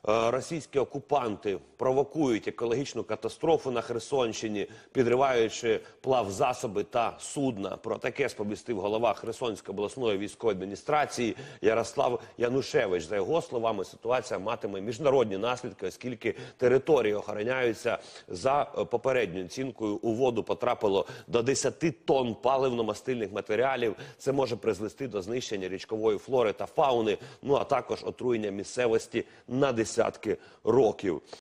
Російські окупанти провокують екологічну катастрофу на Херсонщині, підриваючи плавзасоби та судна. Про таке сповістив голова Херсонської обласної військової адміністрації Ярослав Янушевич. За його словами, ситуація матиме міжнародні наслідки, оскільки території охороняються. За попередньою оцінкою, у воду потрапило до 10 тонн паливно-мастильних матеріалів. Це може призвести до знищення річкової флори та фауни, ну а також отруєння місцевості на десятки років.